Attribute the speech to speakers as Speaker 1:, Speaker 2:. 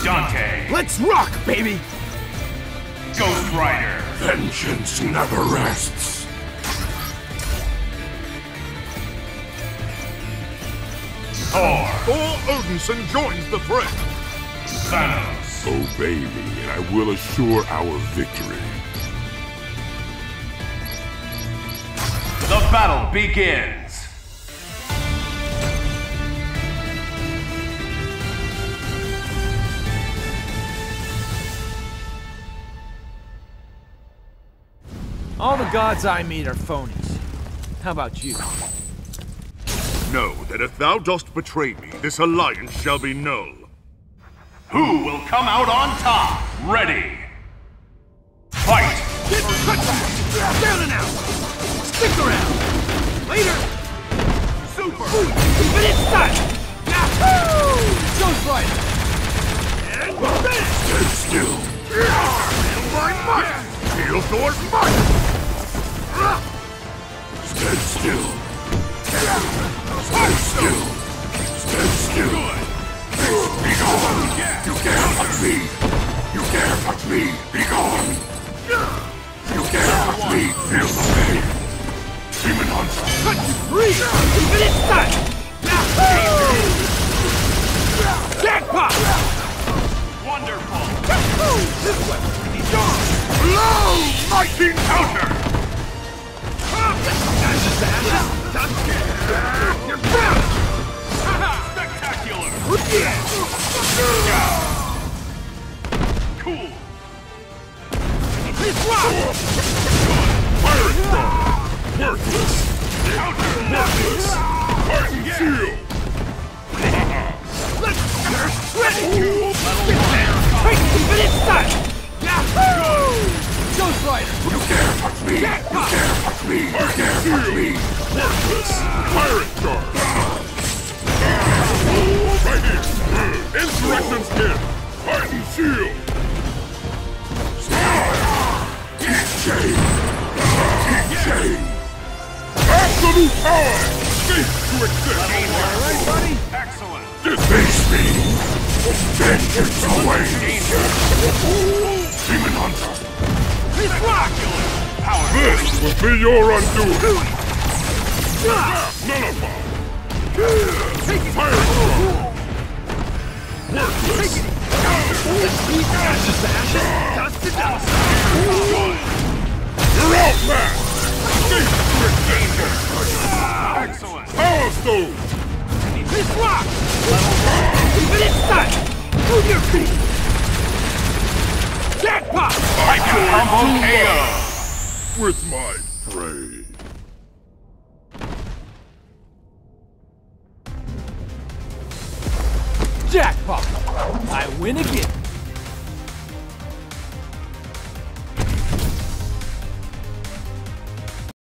Speaker 1: Dante.
Speaker 2: Let's rock, baby!
Speaker 1: Ghost Rider.
Speaker 3: Vengeance never rests.
Speaker 1: Thor.
Speaker 2: Thor Odinson joins the fray.
Speaker 1: Thanos.
Speaker 3: Obey me, and I will assure our victory.
Speaker 1: The battle begins.
Speaker 2: All the gods I meet are phonies. How about you?
Speaker 4: Know that if thou dost betray me, this alliance shall be null.
Speaker 1: Who will come out on top? Ready. Fight!
Speaker 2: Down and out! Stick around! Later! Super! Infinite style! Yahoo! Ghost Rider! And finish!
Speaker 3: Stand still.
Speaker 4: Feel my might! Feel Thor's might!
Speaker 3: Stand still. Stand still. Stand still. Be gone! You dare touch me! You dare touch me! Be gone! You dare touch me! Feel the pain! Demon Hunter!
Speaker 2: Free! Infinite style! Yahoo! Jackpot!
Speaker 1: Wonderful!
Speaker 2: Yahoo! This way! He's gone!
Speaker 4: Blow! Mighty counter!
Speaker 2: You're grounded!
Speaker 1: Spectacular! Cool!
Speaker 2: Let's rock!
Speaker 3: Pirate Star! Worthless!
Speaker 1: Counter!
Speaker 3: Worthless! Titan Shield!
Speaker 2: Let's ready! Get there! Take infinite style! Yahoo! Ghost Rider!
Speaker 3: You dare touch me! You dare touch me! You dare touch me! Worthless! Pirate Star! Right here! Insurrection's in! Titan Shield! TJ! Absolute power! Cease to exist!
Speaker 2: Alright, buddy?
Speaker 1: Excellent!
Speaker 3: Deface me! Vengeance awaits! Demon Hunter!
Speaker 2: Let's rock!
Speaker 1: Power!
Speaker 3: This will be your undoing! Nullify!
Speaker 2: Take it!
Speaker 3: Fire Star! Worthless!
Speaker 2: Ashes to ashes, dust to dust!
Speaker 3: You're outmatched! Cease to exist!
Speaker 1: Excellent!
Speaker 3: Power Stone!
Speaker 2: Let's rock! Infinite style! Move your feet! Jackpot!
Speaker 1: Combo KO!
Speaker 3: With my prey.
Speaker 2: Jackpot! I win again!